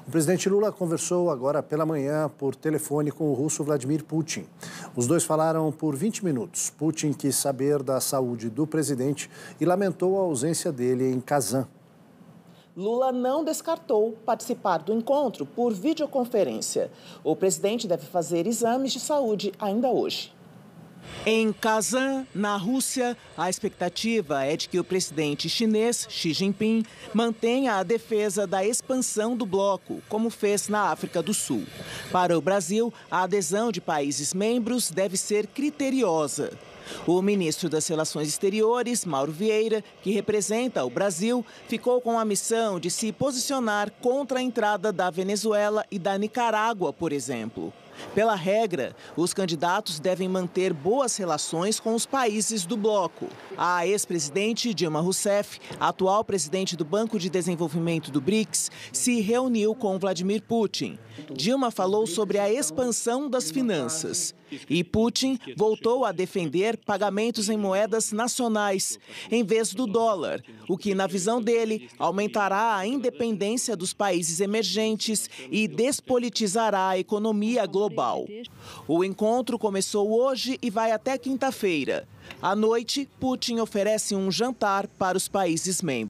O presidente Lula conversou agora pela manhã por telefone com o russo Vladimir Putin. Os dois falaram por 20 minutos. Putin quis saber da saúde do presidente e lamentou a ausência dele em Kazan. Lula não descartou participar do encontro por videoconferência. O presidente deve fazer exames de saúde ainda hoje. Em Kazan, na Rússia, a expectativa é de que o presidente chinês Xi Jinping mantenha a defesa da expansão do bloco, como fez na África do Sul. Para o Brasil, a adesão de países membros deve ser criteriosa. O ministro das Relações Exteriores, Mauro Vieira, que representa o Brasil, ficou com a missão de se posicionar contra a entrada da Venezuela e da Nicarágua, por exemplo. Pela regra, os candidatos devem manter boas relações com os países do bloco. A ex-presidente Dilma Rousseff, atual presidente do Banco de Desenvolvimento do BRICS, se reuniu com Vladimir Putin. Dilma falou sobre a expansão das finanças. E Putin voltou a defender pagamentos em moedas nacionais, em vez do dólar, o que, na visão dele, aumentará a independência dos países emergentes e despolitizará a economia global. O encontro começou hoje e vai até quinta-feira. À noite, Putin oferece um jantar para os países membros.